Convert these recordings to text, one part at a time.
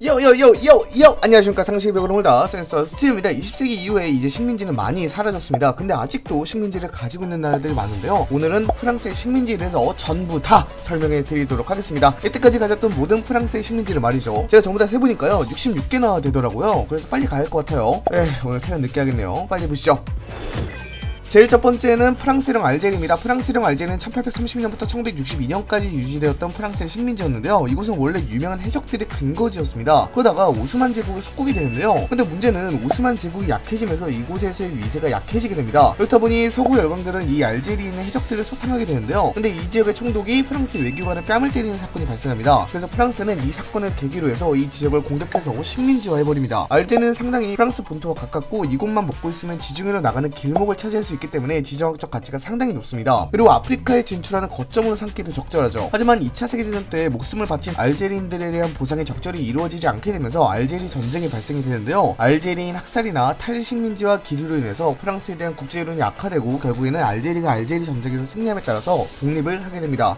요요요요요 안녕하십니까. 상식의 홀더 센서 스티브입니다. 20세기 이후에 이제 식민지는 많이 사라졌습니다. 근데 아직도 식민지를 가지고 있는 나라들이 많은데요, 오늘은 프랑스의 식민지에 대해서 전부 다 설명해 드리도록 하겠습니다. 이때까지 가졌던 모든 프랑스의 식민지를 말이죠. 제가 전부 다 세보니까요 66개나 되더라고요. 그래서 빨리 가야 할 것 같아요. 오늘 퇴근 늦게 하겠네요. 빨리 보시죠. 제일 첫 번째는 프랑스령 알제리입니다. 프랑스령 알제리는 1830년부터 1962년까지 유지되었던 프랑스의 식민지였는데요, 이곳은 원래 유명한 해적들의 근거지였습니다. 그러다가 오스만 제국의 속국이 되는데요, 근데 문제는 오스만 제국이 약해지면서 이곳에서의 위세가 약해지게 됩니다. 그렇다 보니 서구 열강들은 이 알제리에 있는 해적들을 소탕하게 되는데요, 근데 이 지역의 총독이 프랑스 외교관의 뺨을 때리는 사건이 발생합니다. 그래서 프랑스는 이 사건을 계기로 해서 이 지역을 공격해서 식민지화해버립니다. 알제리는 상당히 프랑스 본토와 가깝고 이곳만 먹고 있으면 지중해로 나가는 길목을 차지할 수 있기 때문에 지정학적 가치가 상당히 높습니다. 그리고 아프리카에 진출하는 거점으로 삼기도 적절하죠. 하지만 2차 세계대전 때 목숨을 바친 알제리인들에 대한 보상이 적절히 이루어지지 않게 되면서 알제리 전쟁이 발생이 되는데요, 알제리인 학살이나 탈식민지와 기류로 인해서 프랑스에 대한 국제 여론이 악화되고 결국에는 알제리가 알제리 전쟁에서 승리함에 따라서 독립을 하게 됩니다.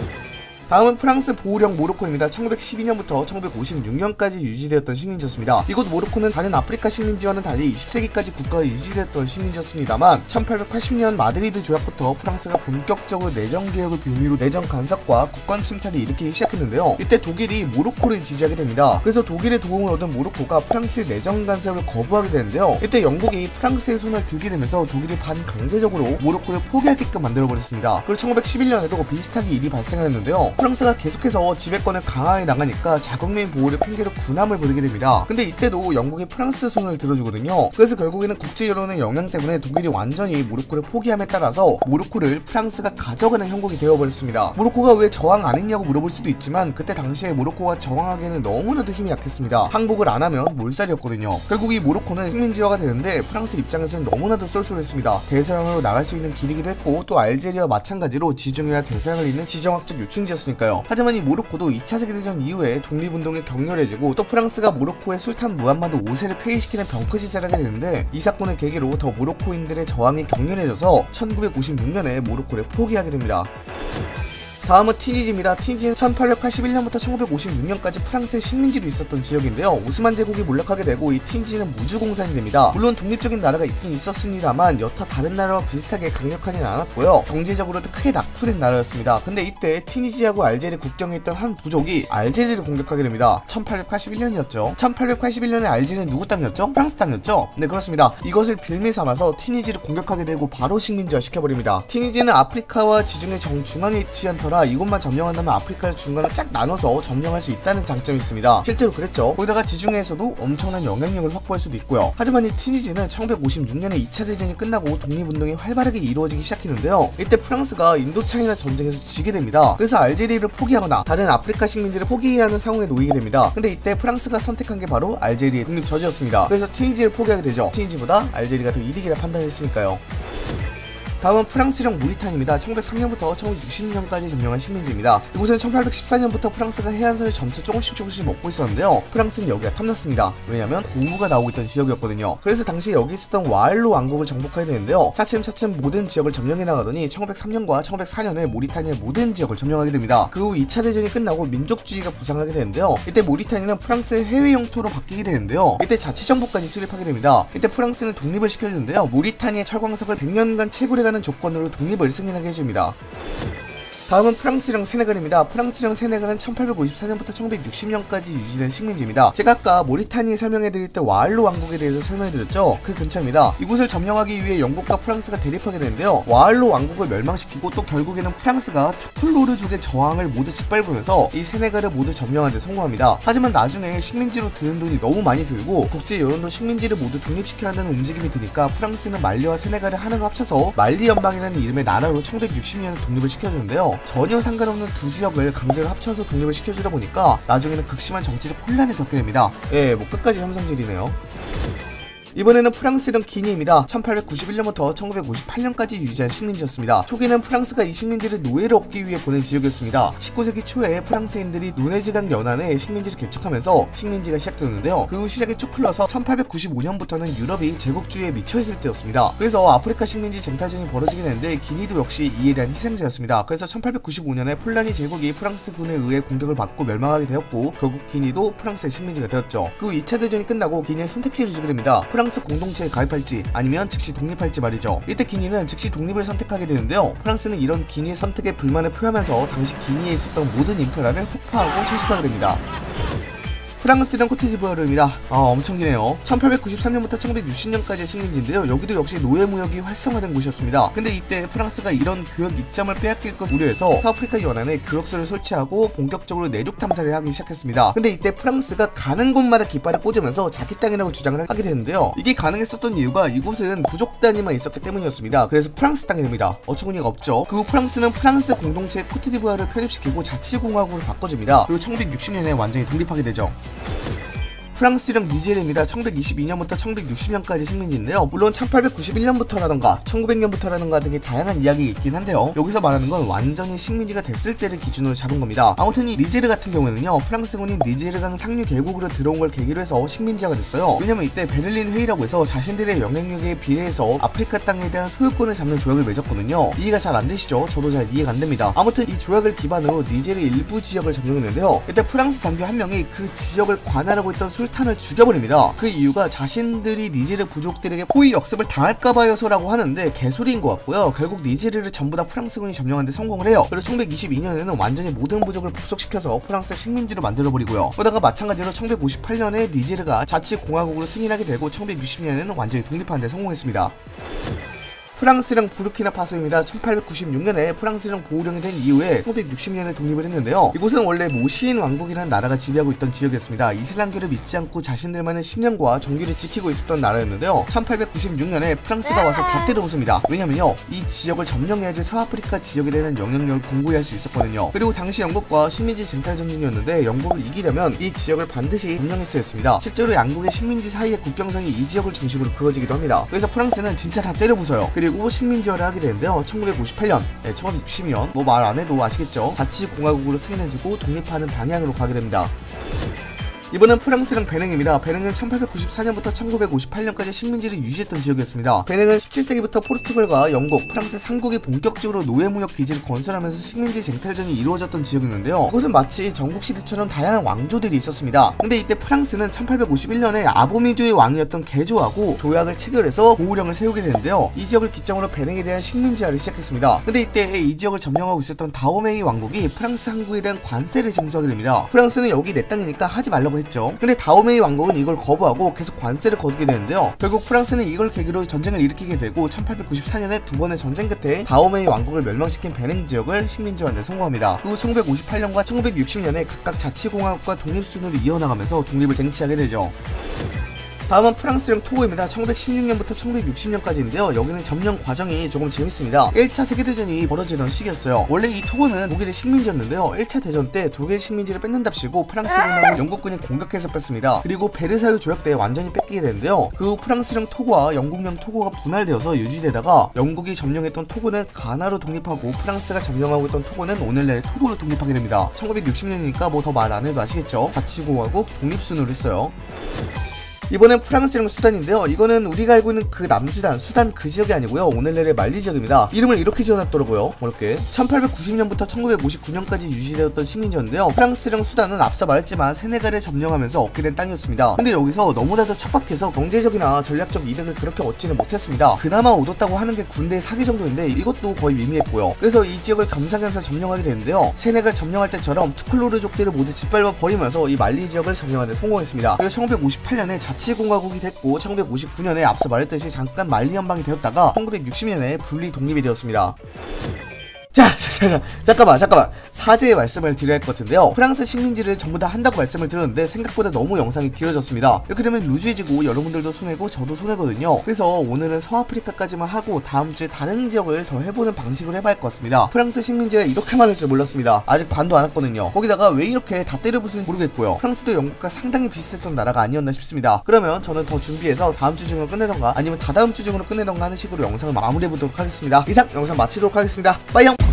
다음은 프랑스 보호령 모로코입니다. 1912년부터 1956년까지 유지되었던 식민지였습니다. 이곳 모로코는 다른 아프리카 식민지와는 달리 20세기까지 국가가 유지되었던 식민지였습니다만 1880년 마드리드 조약부터 프랑스가 본격적으로 내정개혁을 빌미로 내정 간섭과 국권 침탈을 일으키기 시작했는데요, 이때 독일이 모로코를 지지하게 됩니다. 그래서 독일의 도움을 얻은 모로코가 프랑스의 내정 간섭을 거부하게 되는데요, 이때 영국이 프랑스의 손을 들게 되면서 독일이 반강제적으로 모로코를 포기하게끔 만들어버렸습니다. 그리고 1911년에도 비슷하게 일이 발생하였는데요, 프랑스가 계속해서 지배권을 강화해 나가니까 자국민 보호를 핑계로 군함을 부르게 됩니다. 근데 이때도 영국이 프랑스 손을 들어주거든요. 그래서 결국에는 국제 여론의 영향 때문에 독일이 완전히 모로코를 포기함에 따라서 모로코를 프랑스가 가져가는 형국이 되어버렸습니다. 모로코가 왜 저항 안 했냐고 물어볼 수도 있지만 그때 당시에 모로코가 저항하기에는 너무나도 힘이 약했습니다. 항복을 안 하면 몰살이었거든요. 결국 이 모로코는 식민지화가 되는데 프랑스 입장에서는 너무나도 쏠쏠했습니다. 대서양으로 나갈 수 있는 길이기도 했고, 또 알제리와 마찬가지로 지중해와 대서양을 잇는 지정학적 요충지였습니다. 하지만 이 모로코도 2차 세계대전 이후에 독립운동이 격렬해지고 또 프랑스가 모로코의 술탄 무함마드 5세를 폐위시키는 병크시세를 하게 되는데, 이 사건을 계기로 더 모로코인들의 저항이 격렬해져서 1956년에 모로코를 포기하게 됩니다. 다음은 티니지입니다. 티니지는 1881년부터 1956년까지 프랑스의 식민지로 있었던 지역인데요, 오스만 제국이 몰락하게 되고 이 티니지는 무주공산이 됩니다. 물론 독립적인 나라가 있긴 있었습니다만 여타 다른 나라와 비슷하게 강력하진 않았고요, 경제적으로도 크게 낙후된 나라였습니다. 근데 이때 티니지하고 알제리 국경에 있던 한 부족이 알제리를 공격하게 됩니다. 1881년이었죠. 1881년에 알제리는 누구 땅이었죠? 프랑스 땅이었죠? 네, 그렇습니다. 이것을 빌미 삼아서 티니지를 공격하게 되고 바로 식민지화 시켜버립니다. 티니지는 아프리카와 지중해 정중앙에 위치한 터라 이곳만 점령한다면 아프리카를 중간으로 쫙 나눠서 점령할 수 있다는 장점이 있습니다. 실제로 그랬죠. 거기다가 지중해에서도 엄청난 영향력을 확보할 수도 있고요. 하지만 이 티니지는 1956년에 2차 대전이 끝나고 독립운동이 활발하게 이루어지기 시작했는데요, 이때 프랑스가 인도차이나 전쟁에서 지게 됩니다. 그래서 알제리를 포기하거나 다른 아프리카 식민지를 포기해야 하는 상황에 놓이게 됩니다. 근데 이때 프랑스가 선택한 게 바로 알제리의 독립 저지였습니다. 그래서 티니지를 포기하게 되죠. 티니지보다 알제리가 더 이득이라 판단했으니까요. 다음은 프랑스령 모리타니입니다. 1903년부터 1960년까지 점령한 식민지입니다. 이곳은 1814년부터 프랑스가 해안선을 점차 조금씩 먹고 있었는데요, 프랑스는 여기가 탐났습니다. 왜냐면 고무가 나오고 있던 지역이었거든요. 그래서 당시 여기 있었던 와알로 왕국을 정복하게 되는데요, 차츰차츰 모든 지역을 점령해 나가더니 1903년과 1904년에 모리타니의 모든 지역을 점령하게 됩니다. 그 후 2차 대전이 끝나고 민족주의가 부상하게 되는데요, 이때 모리타니는 프랑스의 해외 영토로 바뀌게 되는데요, 이때 자치정부까지 수립하게 됩니다. 이때 프랑스는 독립을 시켜주는데요, 모리타니의 철광석을 100년간 채굴해 하는 조건으로 독립을 승인하게 해줍니다. 다음은 프랑스령 세네갈입니다. 프랑스령 세네갈은 1854년부터 1960년까지 유지된 식민지입니다. 제가 아까 모리타니 설명해드릴 때 와알로 왕국에 대해서 설명해드렸죠? 그 근처입니다. 이곳을 점령하기 위해 영국과 프랑스가 대립하게 되는데요, 와알로 왕국을 멸망시키고 또 결국에는 프랑스가 투쿨로르족의 저항을 모두 짓밟으면서 이 세네갈을 모두 점령하는 데 성공합니다. 하지만 나중에 식민지로 드는 돈이 너무 많이 들고 국제 여론도 식민지를 모두 독립시켜야 한다는 움직임이 드니까 프랑스는 말리와 세네갈을 하나로 합쳐서 말리 연방이라는 이름의 나라로 1960년에 독립을 시켜주는데요, 전혀 상관없는 두 지역을 강제로 합쳐서 독립을 시켜주다 보니까 나중에는 극심한 정치적 혼란을 겪게 됩니다. 뭐 끝까지 함성질이네요. 이번에는 프랑스령 기니입니다. 1891년부터 1958년까지 유지한 식민지였습니다. 초기는 프랑스가 이 식민지를 노예로 얻기 위해 보낸 지역이었습니다. 19세기 초에 프랑스인들이 누네지강 연안에 식민지를 개척하면서 식민지가 시작되었는데요. 그 후 시작이 쭉 흘러서 1895년부터는 유럽이 제국주의에 미쳐있을 때였습니다. 그래서 아프리카 식민지 쟁탈전이 벌어지게 되는데 기니도 역시 이에 대한 희생자였습니다. 그래서 1895년에 폴라니 제국이 프랑스군에 의해 공격을 받고 멸망하게 되었고 결국 기니도 프랑스의 식민지가 되었죠. 그 후 2차 대전이 끝나고 기니에 선택지를 주게 됩니다. 프랑스 공동체에 가입할지 아니면 즉시 독립할지 말이죠. 이때 기니는 즉시 독립을 선택하게 되는데요. 프랑스는 이런 기니의 선택에 불만을 표하면서 당시 기니에 있었던 모든 인프라를 폭파하고 철수하게 됩니다. 프랑스령 코트디부아르입니다. 엄청 기네요. 1893년부터 1960년까지의 식민지인데요. 여기도 역시 노예무역이 활성화된 곳이었습니다. 근데 이때 프랑스가 이런 교역 이점을 빼앗길 것 우려해서 서아프리카 연안에 교역소를 설치하고 본격적으로 내륙 탐사를 하기 시작했습니다. 근데 이때 프랑스가 가는 곳마다 깃발을 꽂으면서 자기 땅이라고 주장을 하게 되는데요. 이게 가능했었던 이유가 이곳은 부족 단위만 있었기 때문이었습니다. 그래서 프랑스 땅이 됩니다. 어처구니가 없죠. 그 후 프랑스는 프랑스 공동체 코트디부아르를 편입시키고 자치공화국으로 바꿔줍니다. 그리고 1960년에 완전히 독립하게 되죠. 프랑스령 니제르입니다. 1922년부터 1960년까지 식민지인데요. 물론 1891년부터라던가 1900년부터라던가 등의 다양한 이야기가 있긴 한데요. 여기서 말하는 건 완전히 식민지가 됐을 때를 기준으로 잡은 겁니다. 아무튼 이 니제르 같은 경우에는요. 프랑스군이 니제르강 상류 계곡으로 들어온 걸 계기로 해서 식민지가 됐어요. 왜냐면 이때 베를린 회의라고 해서 자신들의 영향력에 비례해서 아프리카 땅에 대한 소유권을 잡는 조약을 맺었거든요. 이해가 잘 안 되시죠? 저도 잘 이해가 안 됩니다. 아무튼 이 조약을 기반으로 니제르 일부 지역을 점령했는데요. 이때 프랑스 장교 한 명이 그 지역을 관할하고 있던 술탄을 죽여버립니다. 그 이유가 자신들이 니제르 부족들에게 포위 역습을 당할까봐여서라고 하는데 개소리인 것 같고요. 결국 니제르를 전부 다 프랑스군이 점령하는데 성공을 해요. 그리고 1922년에는 완전히 모든 부족을 복속시켜서 프랑스 식민지로 만들어버리고요. 그러다가 마찬가지로 1958년에 니제르가 자치공화국으로 승인하게 되고 1960년에는 완전히 독립하는 데 성공했습니다. 프랑스령 부르키나파소입니다. 1896년에 프랑스령 보호령이 된 이후에 1960년에 독립을 했는데요. 이곳은 원래 모시인 왕국이라는 나라가 지배하고 있던 지역이었습니다. 이슬람교를 믿지 않고 자신들만의 신념과 종교를 지키고 있었던 나라였는데요. 1896년에 프랑스가 와서 다 때려부숩니다. 왜냐면요, 이 지역을 점령해야지 서아프리카 지역에 대한 영향력을 공고히 할 수 있었거든요. 그리고 당시 영국과 식민지 쟁탈 전쟁이었는데 영국을 이기려면 이 지역을 반드시 점령했어야 했습니다. 실제로 양국의 식민지 사이의 국경선이 이 지역을 중심으로 그어지기도 합니다. 그래서 프랑스는 진짜 다 때려부숴요. 그리고 식민지화를 하게 되는데요. 1958년, 1960년 뭐 말 안해도 아시겠죠? 자치공화국으로 승인해주고 독립하는 방향으로 가게 됩니다. 이번은 프랑스령 베냉입니다. 베냉은 1894년부터 1958년까지 식민지를 유지했던 지역이었습니다. 베냉은 17세기부터 포르투갈과 영국, 프랑스 3국이 본격적으로 노예무역 기지를 건설하면서 식민지 쟁탈전이 이루어졌던 지역이었는데요. 이곳은 마치 전국시대처럼 다양한 왕조들이 있었습니다. 근데 이때 프랑스는 1851년에 아보미두의 왕이었던 게조하고 조약을 체결해서 보호령을 세우게 되는데요. 이 지역을 기점으로 베냉에 대한 식민지화를 시작했습니다. 근데 이때 이 지역을 점령하고 있었던 다오메이 왕국이 프랑스 항구에 대한 관세를 징수하게 됩니다. 프랑스는 여기 내 땅이니까 하지 말라고 했죠. 근데 다오메이 왕국은 이걸 거부하고 계속 관세를 거두게 되는데요. 결국 프랑스는 이걸 계기로 전쟁을 일으키게 되고 1894년에 두 번의 전쟁 끝에 다오메이 왕국을 멸망시킨 베냉 지역을 식민지화하는 데 성공합니다. 그 후 1958년과 1960년에 각각 자치공화국과 독립순으로 이어나가면서 독립을 쟁취하게 되죠. 다음은 프랑스령 토고입니다. 1916년부터 1960년까지인데요. 여기는 점령 과정이 조금 재밌습니다. 1차 세계대전이 벌어지던 시기였어요. 원래 이 토고는 독일의 식민지였는데요. 1차 대전 때 독일 식민지를 뺏는답시고 프랑스군하고 영국군이 공격해서 뺐습니다. 그리고 베르사유 조약 때 완전히 뺏기게 되는데요. 그 후 프랑스령 토고와 영국령 토고가 분할되어서 유지되다가 영국이 점령했던 토고는 가나로 독립하고 프랑스가 점령하고 있던 토고는 오늘날 토고로 독립하게 됩니다. 1960년이니까 뭐 더 말 안해도 아시겠죠? 자치공화국 독립순으로 했어요. 이번엔 프랑스령 수단인데요. 이거는 우리가 알고 있는 그 남수단, 수단 그 지역이 아니고요. 오늘날의 말리 지역입니다. 이름을 이렇게 지어놨더라고요. 어렵게. 1890년부터 1959년까지 유지되었던 식민지였는데요. 프랑스령 수단은 앞서 말했지만 세네갈을 점령하면서 얻게 된 땅이었습니다. 근데 여기서 너무나도 척박해서 경제적이나 전략적 이득을 그렇게 얻지는 못했습니다. 그나마 얻었다고 하는 게 군대 사기 정도인데 이것도 거의 미미했고요. 그래서 이 지역을 겸사겸사 점령하게 되는데요. 세네갈 점령할 때처럼 투클로르족들을 모두 짓밟아 버리면서 이 말리 지역을 점령하는 데 성공했습니다. 그리고 1958년에 자치공화국이 됐고 1959년에 앞서 말했듯이 잠깐 말리 연방이 되었다가 1960년에 분리 독립이 되었습니다. 잠깐만 사죄의 말씀을 드려야 할 것 같은데요. 프랑스 식민지를 전부 다 한다고 말씀을 드렸는데 생각보다 너무 영상이 길어졌습니다. 이렇게 되면 루즈해지고 여러분들도 손해고 저도 손해거든요. 그래서 오늘은 서아프리카까지만 하고 다음주에 다른 지역을 더 해보는 방식으로 해봐야 할 것 같습니다. 프랑스 식민지가 이렇게 많을 줄 몰랐습니다. 아직 반도 안 왔거든요. 거기다가 왜 이렇게 다 때려부수는지 모르겠고요. 프랑스도 영국과 상당히 비슷했던 나라가 아니었나 싶습니다. 그러면 저는 더 준비해서 다음주 중으로 끝내던가 아니면 다다음주 중으로 끝내던가 하는 식으로 영상을 마무리해보도록 하겠습니다. 이상 영상 마치도록 하겠습니다. 빠이영.